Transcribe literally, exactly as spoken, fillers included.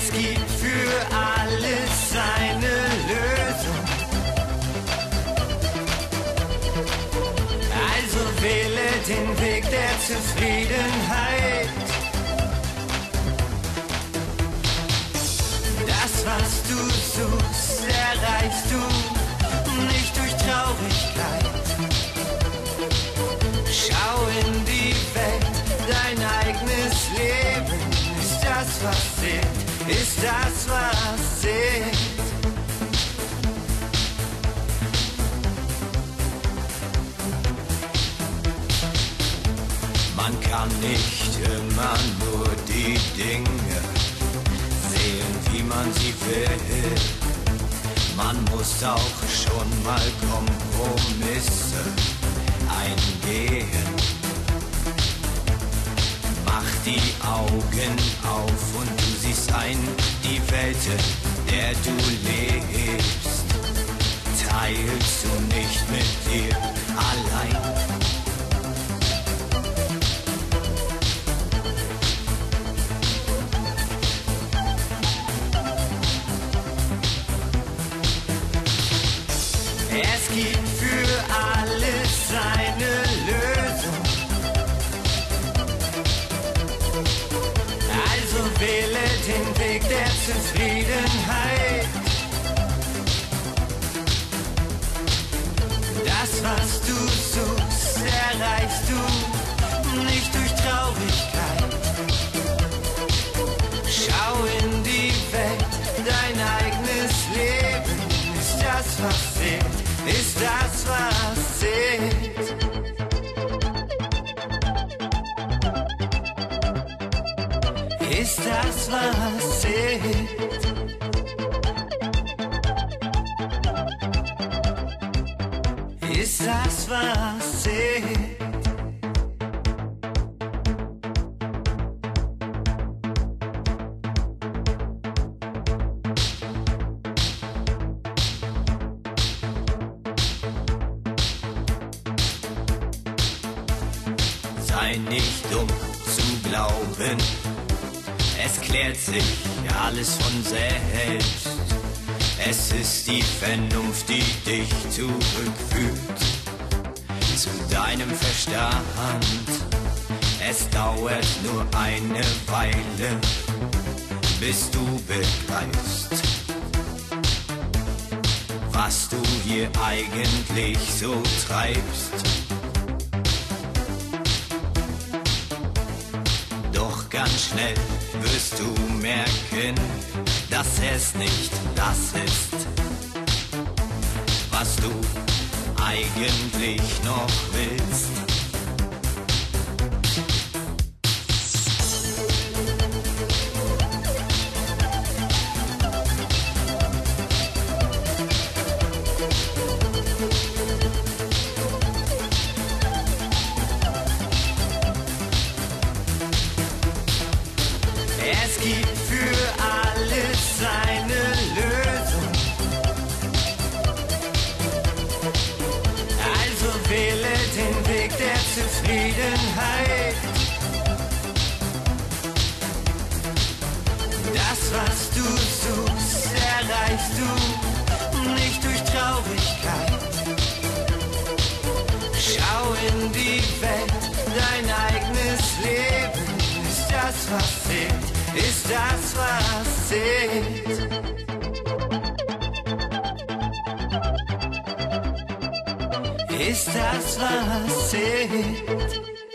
Es gibt für alles eine Lösung. Also wähle den Weg der Zufriedenheit. Das, was du suchst, erreichst du nicht durch Traurigkeit. Schau in die Welt, dein eigenes Leben ist das, was zählt, ist das, was zählt. Man kann nicht immer nur die Dinge sehen, wie man sie will. Man muss auch schon mal Kompromisse eingehen. Mach die Augen auf und du siehst ein, die Welt, in der du lebst, teilst du nicht mit dir allein. Es gibt für alles eine Lösung. Also wähle den Weg der Zufriedenheit. Das, was du suchst, erreichst du nicht durch Traurigkeit. Schau in die Welt, dein eigenes Leben ist das, was zählt, ist das, was zählt. Ist das, was zählt. Ist das, was zählt. Sei nicht dumm zu glauben, es klärt sich alles von selbst. Es ist die Vernunft, die dich zurückführt zu deinem Verstand. Es dauert nur eine Weile, bis du begreifst, was du hier eigentlich so treibst. Doch ganz schnell wirst du merken, dass es nicht das ist, was du eigentlich noch willst. Es gibt für alles eine Lösung. Also wähle den Weg der Zufriedenheit. Das, was du suchst, erreichst du nicht durch Traurigkeit. Schau in die Welt, dein eigenes Leben ist das, was zählt, ist das, was zählt. Ist das, was zählt.